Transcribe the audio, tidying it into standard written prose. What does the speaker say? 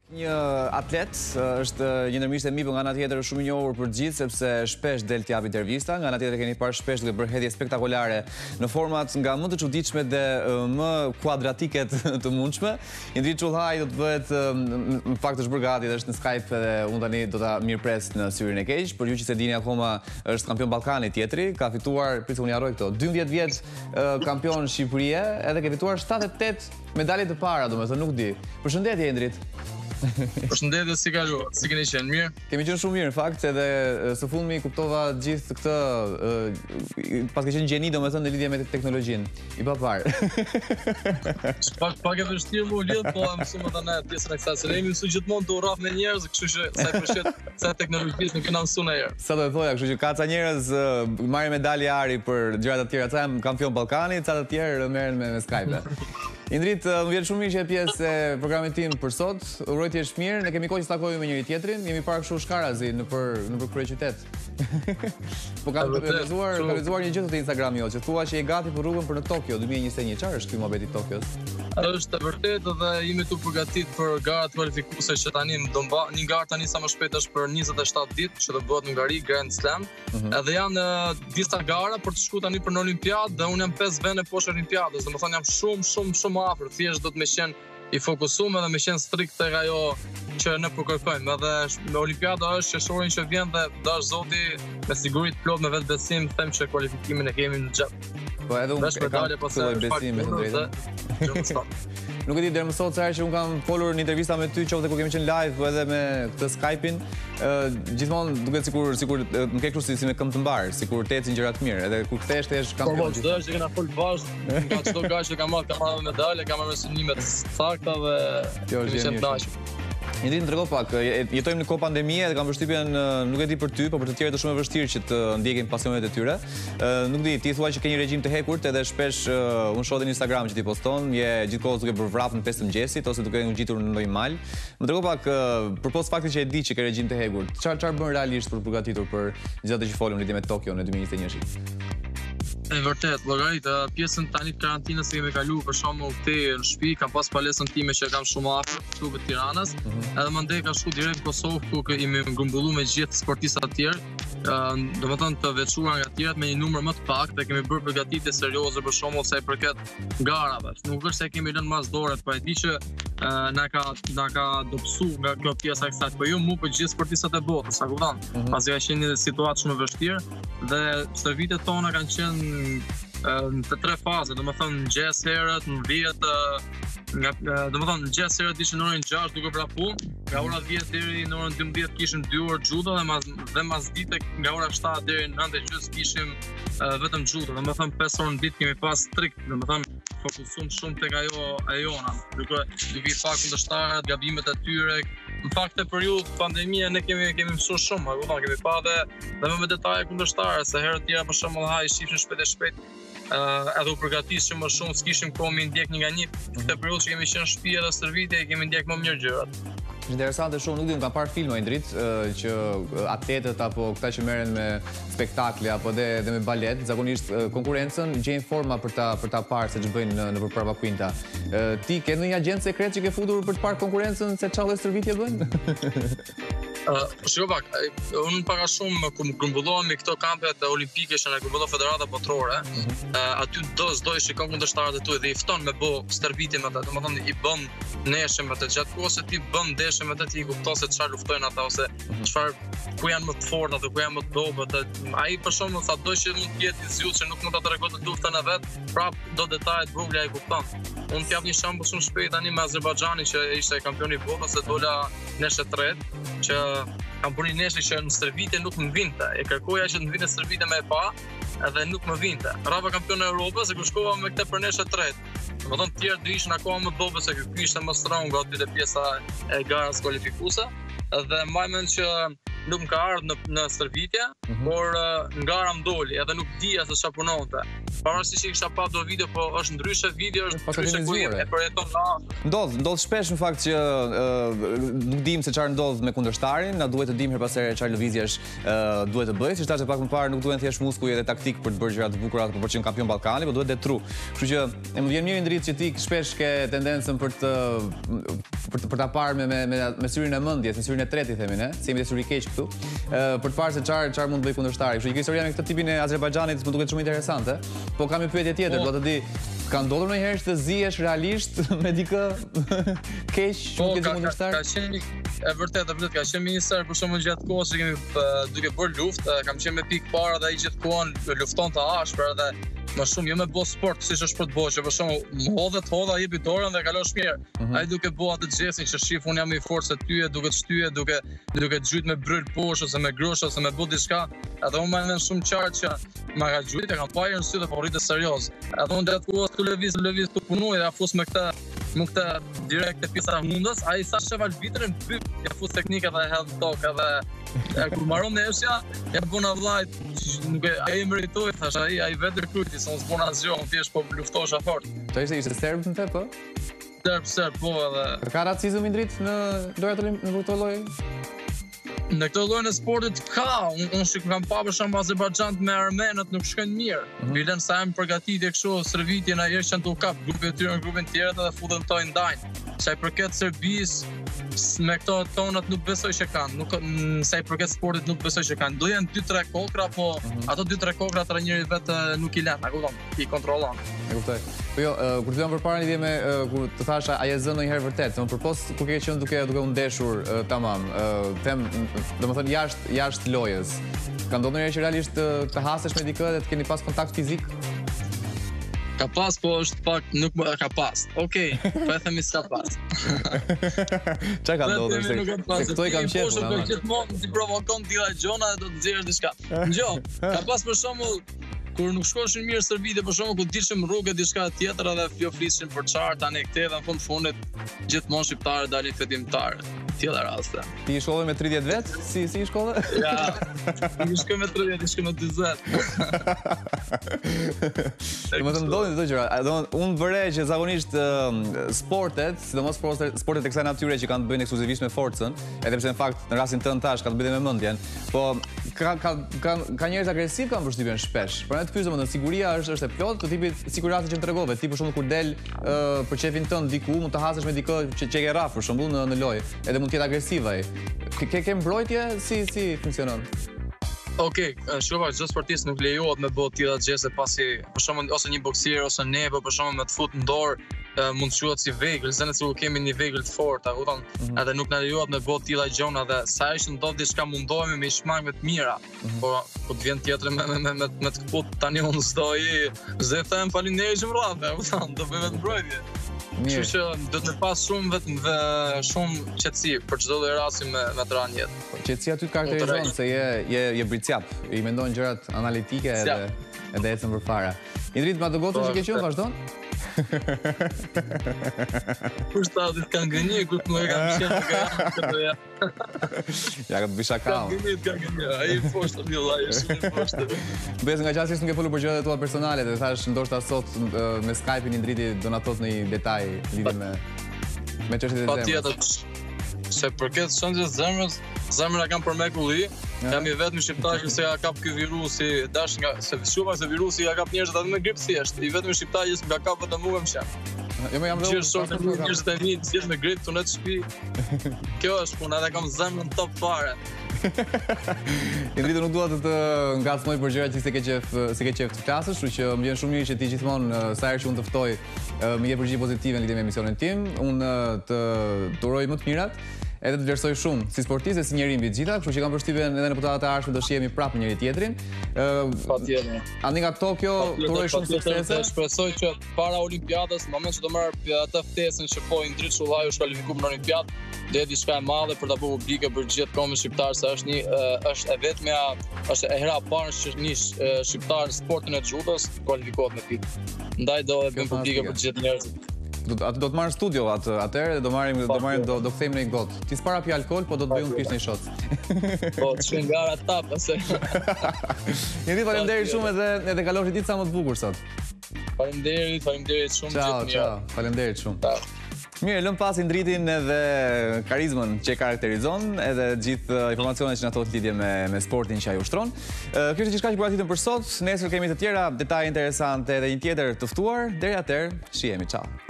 Një atlet është një ndërmjet e mi, por nga ana tjetër shumë i njohur për gjithë sepse shpesh del t'jap intervista, nga ana tjetër keni parë shpesh duke bërë hedhje spektakolare në format nga më të çuditshme dhe më kuadratike të mundshme. Indrit Çullhaj do të bëhet në fakt është bërë gati dhe është në Skype edhe unë tani do ta mirpres në syrin e keq, por ju që se dini akoma është kampion Ballkani tjetri, ka fituar, prit unë harroj këto, 12 vjet kampion Shqipëria, edhe ka fituar 78 medalje të para, domethënë nuk di. Përshëndetje Indrit. Përshëndetje, si kalua? Si keni qenë mirë? Kemi qenë shumë mirë, në fakt, edhe së fundmi kuptova gjithë këtë, pas ke qenë gjeni, domethënë në lidhje me teknologjinë, i pa parë. Pak e vështirë më u lidh, po mësuam edhe ne pjesën e kësaj, se ne jemi mësuar gjithmonë të urraf me njerëz, kështu që sa i përshtet sa teknologjisë nuk kena mësuar ndonjëherë. Sa do të thoja, kështu që ka ca njerëz marrin medalje ari për gjërat të tjera, ca janë kampion Ballkani, ca të tjerë merren me Skype. Indrit, më vjen shumë mirë që je pjesë e programit tim për sot. Uroj të jesh mirë, ne kemi kohë që të takojmë me njëri tjetrin, jemi parë kështu shkarazi nëpër kryeqytet. Po ka realizuar një gjë te Instagrami jot, që thua që je gati për rrugën për në Tokyo 2021. Çfarë është ky mohabeti i Tokios? Është e vërtetë dhe jemi tu përgatit për garat kualifikuese që tani do një garë tani sa më shpejt është për 27 ditë që do bëhet në Hungari Grand Slam. Edhe janë disa gara për të shkuar tani për në Olimpiadë dhe unë jam 5 vende poshtë Olimpiadës. Domethënë jam shumë afër, thjesht do të më qenë i fokusuar dhe më qenë strikt tek ajo që ne po kërkojmë. Edhe me Olimpiada është qershorin që vjen dhe dash Zoti me siguri të plot me vetbesim them që kualifikimin e kemi në xhep. Po edhe unë kam besimin të drejtë. Nuk e di deri më sot sa herë që unë kam folur në intervista me ty, qoftë kur kemi qenë live, po edhe me këtë Skype-in, gjithmonë duket sikur nuk e kështu si me këmbë të mbar, sikur të ecin gjëra të mirë, edhe kur kthesh kampion. Po çdo që kena fol bashkë, nga çdo gazh që kam marrë medalje, kam marrë synime të sakta dhe kemi qenë dashur. Indrit, më trego pak, jetojmë në kohë pandemie dhe kam përshtypjen, nuk e di për ty, por për të tjerët është shumë e vështirë që të ndjekin pasionet e tyre. Nuk di, ti thua që ke një regjim të hekurt edhe shpesh unë shoh në Instagram që ti poston, je gjithkohës duke bërë vrap në 5 të mëngjesit ose duke ngjitur në ndonjë mal. Më trego pak, përpos faktit që e di që ke regjim të hekurt, çfarë bën realisht për përgatitur për gjithë ato që folëm lidhje me Tokyo në 2021? E vërtet, llogarit, pjesën tani të karantinës që kemi kaluar për shembull këtej në shtëpi, kam pas palesën time që kam shumë afër këtu në Tiranës, edhe mandej ka shku direkt në Kosovë ku jemi ngumbulluar me gjithë sportistat të tjerë, domethënë të veçuar nga të tjerët me një numër më të pak dhe kemi bërë përgatitje serioze për shembull sa i përket garave. Nuk është se kemi lënë mas dorë, po e di që na ka dobësu nga kjo pjesa e kësaj, po jo mu për gjithë sportistat e botës, a kupton? Pasi ka qenë një situatë shumë e vështirë dhe stërvitet tona kanë qenë në të 3 faze, domethënë mëngjes herët, në 10, domethënë mëngjes herët ishim në orën 6 duke pra punë, nga ora 10 deri në orën 12 kishim 2 orë judo dhe mas dite nga ora 7 deri në 9:30 kishim vetëm judo, domethënë 5 orë në ditë kemi pas strikt, domethënë fokusuam shumë tek ajona, duke i pa kundërshtarët, gabimet e tyre. Në fakt e periudhë pandemie ne kemi mësuar shumë, kemi pa dhe me detaje kundërshtarë, se herë të tjera për shembull shifnin shpejt edhe u përgatishim më shumë, s'kishim kohë me ndjek një nga një. Këtë periudhë që kemi qenë në shtëpi edhe stërvitje kemi ndjek më mirë gjërat. Interesante shumë, nuk di, unë kam parë filma Indrit që atletët apo këta që merren me spektakle apo dhe me balet, zakonisht konkurrencën gjejnë forma për ta parë se ç'bëjnë në pravakuinta. Ti ke ndonjë agjent sekret që ke futur për të parë konkurrencën se çfarë stërvitje bëjnë? Shiko pak, unë paka shumë kur grumbullohemi këto kampet olimpike që na grumbullo Federata Botërore, aty s'do i shikon kundërshtarët e tu dhe i fton me bë stërvitje me ata, domethënë i bën neshë me ata gjatë kohës se ti bën ndeshje me ata ti kupton se çfarë luftojnë ata ose ku janë më të fortë apo ku janë më të dobët. Ai për shembull sado që mund të jetë i zgjuar që nuk mund ta tregon të luftën e vet, prap do detajet vogla ai kupton. Unë t'jap një shembull shumë shpejt tani me Azerbajxhanin që ishte kampioni i botës se dola neshë tretë që kam bërë një neshë që në stërvitje nuk më vinte. E kërkoja që të më vinte stërvitje me e pa, edhe nuk më vinte. Rava kampion e Europës e kur shkova me këtë për neshë tretë. Domethënë të tjerë do ishin akoma më dobët se ky ishte më strong aty te pjesa e garës kualifikuese. Dhe mbaj mend që nuk më ka ardhur në stërvitje, por ngara më doli, edhe nuk dija se çfarë punonte. Pavarësisht që kisha pa do video, po është ndryshe video, është ndryshe ku e përjeton na. Ndodh shpesh në fakt që nuk dim se çfarë ndodh me kundërshtarin, na duhet të dim her pas here çfarë lëvizjesh duhet të bëj, siç thashë pak më parë, nuk duhen thjesht muskuj edhe taktik për të bërë gjëra të bukura për të qenë kampion Ballkani, por duhet dhe tru. Kështu që e më vjen mirë Indrit që ti shpesh ke tendencën për ta parë me syrin e mendjes, me syrin e tretë i themin, si jemi të syri keq këtu, për të parë se çfarë mund të bëj kundërshtari. Kështu që historia me këtë tipin e Azerbajxhanit më duket shumë interesante, po kam një pyetje tjetër, do të di, ka ndodhur ndonjëherë të zihesh realisht me dikë keq shumë keq kundërshtar? Ka qenë e vërtet, ka qenë minister për shkakun gjatë kohës që kemi duke bërë luftë, kam qenë me pikë parë dhe ai gjithkohon lufton të ashpër edhe më shumë jo me bo sport, siç është për të bërë, që për shembull hodha jepi dorën dhe kalosh mirë. Ai duke bo atë xhesin që shif unë jam i fortë se ty, duke të shtyje, duke gjyt me bryl poshtë ose me grosh ose me bë diçka. Edhe unë më shumë qartë që ma ka gjyt, e kam parë në sy dhe po rritë serioz. Edhe unë gjatë kohës tu lëviz tu punoj dhe afus me këtë direkt e pjesa mundës, ai sa sheval vitrin ja fus teknika dhe health talk edhe kur marrom nefsja, ja bëna vllajt, nuk e ai meritoi, thash ai vetë rekruti, son s'bon asgjë, unë thjesht po luftosha fort. To ishte serb në te, po? Serb, po edhe. Ka racizëm Indrit në këtë lloj? Në këtë lloj në sportit ka, unë kam pa për shembull Azerbajxhan me armenët nuk shkojnë mirë. Bilen sa janë përgatitje kështu stërvitjen ajo që janë tu kap grupin e tyre në grupin tjetër dhe futen to ndajnë. Sa i përket Serbisë, me këto tonat nuk besoj që kanë, sa i përket sportit nuk besoj që kanë. Do janë 2-3 kokra, po ato 2-3 kokra trajneri vetë nuk i lën, e kupton, i kontrollon. E kuptoj. Po jo, kur të jam përpara lidhje me kur të thash a je zënë ndonjëherë vërtet, përpos kur ke qenë duke u ndeshur tamam, them, domethënë jashtë lojës. Ka ndodhur ndonjëherë që realisht të hasesh me dikë dhe të keni pas kontakt fizik? Ka pas, po është pak nuk më ka pas. Okej, po e themi s'ka pas. Çka ka ndodhur se këto I kam qenë. Po gjithmonë ti provokon tilla gjona dhe do të nxjerrësh diçka. Ngjo, ka pas për shembull kur nuk shkoshin mirë stërvitje, për shembull, kur dilshim rrugë diçka tjetër edhe jo flishin për çfarë tani këtë dhe në fundit gjithmonë shqiptarët dalin fetimtarë. Tilla raste. Ti I shkolle me 30 vet? Si I shkolle? Ja. Ti shkoj me 30, ti shkoj me 40. Domethënë ndodhin këto gjëra. Unë vëre që zakonisht sportet, sidomos sportet e kësaj natyre që kanë të bëjnë ekskluzivisht me forcën, edhe pse në fakt në rastin tënd tash ka të bëjë me mendjen, po ka njerëz agresiv kanë përshtypjen shpesh. Por ne të pyesëm, domethënë siguria është e plotë, të tipit sikur rasti që më tregove, ti për shembull kur del për çefin tënd diku, mund të hasesh me dikë që ke rraf për shembull në lojë, edhe mund të jetë agresiv ai. Ke mbrojtje si funksionon? Okej, shkova çdo sportist nuk lejohet me bë tilla gjëse pasi për shembull ose një boksier ose ne për shembull me të fut në dorë mund të quhet si vegël, se nëse kemi një vegël të fortë, kupton, edhe nuk na lejohet me bë tilla gjëna dhe sa herë që ndodh diçka mundohemi me shmangve të mira. Po të vjen tjetër me të kaput tani unë s'do them faleminderit që më rradhe, kupton, do bëj vetë mbrojtje. Kështu që do të pas shumë shumë qetësi për çdo lloj rasti me të ranë jetë. Qetësia ty të karakterizon se je bricjap, I mendon gjërat analitike edhe ecën përpara. Indrit, ma të gocën që ke qenë, vazhdon? Kur shtatit kanë gënjë, kur të më kanë qenë këtë ja. Ja, këtë bisha kaun. Kanë gënjë, ai poshtë një lloj, shumë poshtë. Besë nga qasisht nuk e folur për gjërat e tua personale, dhe thash ndoshta sot me Skype-in Indriti do na thot në një detaj lidhje me çështjet e zemrës. Patjetër. Se përket shëndjes zemra kam për mekulli, jam I vetmi shqiptar që se ja kap ky virusi, dash nga se shuma se virusi ja kap njerëzit aty me grip thjesht. I vetmi shqiptar që nga kap vetëm mua më shaq. Jo më jam rrugë. Njerëzit e mi thjesht me grip tonë të shtëpi. Kjo është puna, edhe kam zemrën top fare. Indriti nuk dua të ngacmoj për gjërat që se ke qef të flasësh, kështu që më vjen shumë mirë që ti gjithmonë sa herë që unë të ftoj më jep përgjigje pozitive në lidhje me emisionin tim. Unë të uroj më të mirat. Edhe të vlerësoj shumë si sportist dhe si njeri mbi të gjitha, kështu që kam përshtypjen edhe në puntatat e ardhshme do shihemi prapë me njëri tjetrin. Patjetër. Andi nga Tokyo, të uroj shumë suksese. Shpresoj që para Olimpiadës, në moment që do marr atë ftesën që po Indrit Shullaju është kualifikuar në Olimpiadë, do jetë diçka e madhe për ta bërë publike për gjithë kombin shqiptar, se është e vetmja, është e hera e parë që një shqiptar në sportin e xhudës kualifikohet me fit. Ndaj do e bëjmë publike për gjithë njerëzit. Atë do të marrë studio atëherë dhe do kthejmë në i gotë. Ti s'para pi alkohol, po do të bëjmë kish një shot. Po, të shkën gara ta, pëse. Njëri faleminderit shumë edhe kaloshi ditë sa më të bukur sot. Faleminderit shumë gjithë mirë. Ciao, faleminderit shumë. Mirë, lëm pasi ndritin edhe karizmën që e karakterizon, edhe gjithë informacionet që në thot lidhje me sportin që ai ushtron. Kjo është gjithçka që përgatitëm për sot. Nesër kemi të tjera detaje interesante edhe një tjetër të ftuar. Deri atëherë, shihemi, ciao.